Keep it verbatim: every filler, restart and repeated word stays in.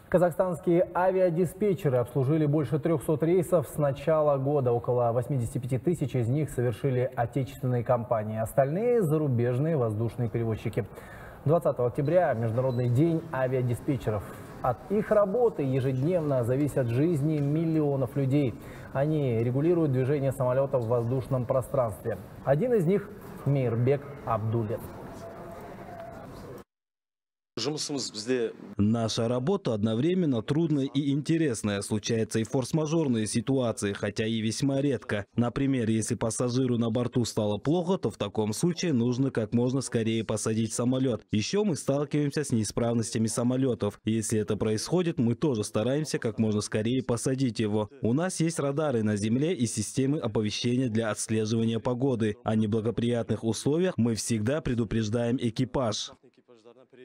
Казахстанские авиадиспетчеры обслужили больше трёхсот рейсов с начала года. Около восьмидесяти пяти тысяч из них совершили отечественные компании, остальные – зарубежные воздушные перевозчики. двадцатого октября – Международный день авиадиспетчеров. От их работы ежедневно зависят жизни миллионов людей. Они регулируют движение самолетов в воздушном пространстве. Один из них – Мейрбек Абдуллев. Наша работа одновременно трудная и интересная. Случаются и форс-мажорные ситуации, хотя и весьма редко. Например, если пассажиру на борту стало плохо, то в таком случае нужно как можно скорее посадить самолет. Еще мы сталкиваемся с неисправностями самолетов. Если это происходит, мы тоже стараемся как можно скорее посадить его. У нас есть радары на земле и системы оповещения для отслеживания погоды. О неблагоприятных условиях мы всегда предупреждаем экипаж.